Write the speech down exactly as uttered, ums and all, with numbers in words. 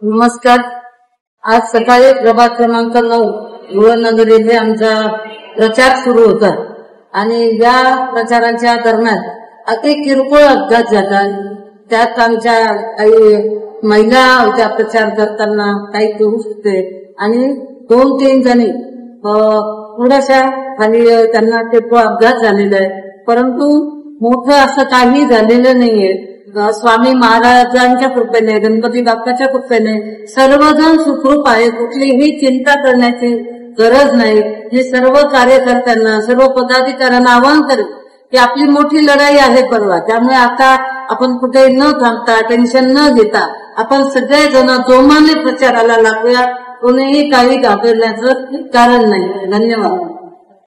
नमस्कार. आज सकाळी प्रभाग क्रमांक नऊ युवनगर येथे आमचा प्रचार सुरू होता आणि या प्रचाराच्या दरम्यान अति किरकोळ अपघात झाला. त्यात आमच्या काही महिला होत्या प्रचार करताना, काही पुरुष होते आणि दोन तीन जणी थोड्याशा खाली त्यांना किरकोळ अपघात झालेला आहे. परंतु मोठं असं काही झालेलं नाहीये. स्वामी महाराजांच्या कृपेने, गणपती बाप्पाच्या कृपेने सर्वजण सुखरूप आहे. कुठलीही चिंता करण्याची गरज नाही. हे सर्व कार्यकर्त्यांना, सर्व पदाधिकाऱ्यांना आवाहन करेल की आपली मोठी लढाई आहे परवा. त्यामुळे आता आपण कुठे न थांबता, टेन्शन न घेता आपण सगळेजण जोमाने प्रचाराला लागूया. कोणीही काही घाबरण्याचं कारण नाही. धन्यवाद.